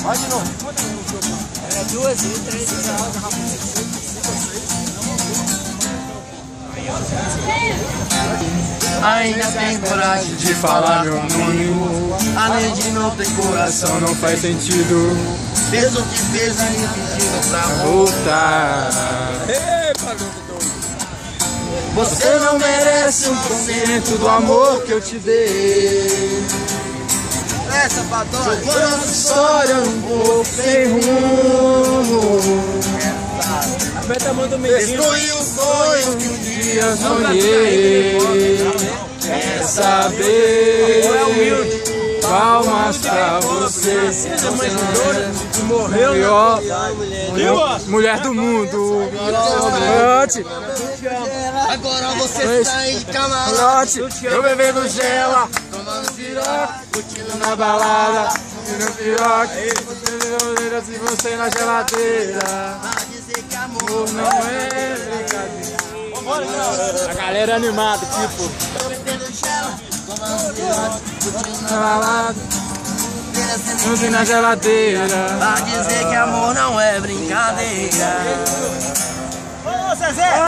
Vai de novo. É 2 e 3 Ainda tem coragem de falar meu nome. Além de não ter coração, não faz sentido. Fez o que fez e me pedindo pra voltar. Você não merece 1% do amor que eu te dei. Essa padrão. Jogou nossa história num pouco sem rumo. Destruiu o sonho que um dia sonhei. Quer saber? Palmas pra você. Morreu, Mulher do mundo. agora você sai de camarote. Eu bebendo gela, tomando piroca, curtindo na balada, curtindo piroca, se você na geladeira. Pra dizer que amor Não é brincadeira. A galera animada, tipo. Eu bebendo gela, tomando piroca, curtindo Na balada, curtindo na geladeira. pra dizer que amor não é brincadeira. Ô, Zezé!